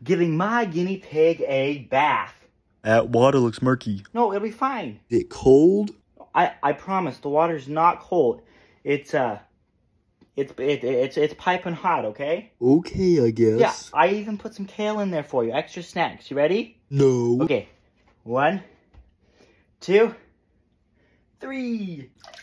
giving my guinea pig a bath. That water looks murky. No, it'll be fine. Is it cold? I promise, the water's not cold. It's piping hot, okay? Okay, I guess. Yeah, I even put some kale in there for you. Extra snacks. You ready? No. Okay. 1, 2, 3.